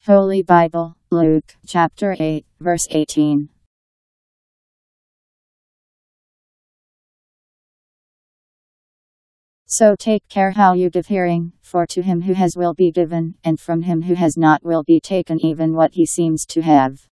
Holy Bible, Luke, chapter 8, verse 18. So take care how you give hearing, for to him who has will be given, and from him who has not will be taken even what he seems to have.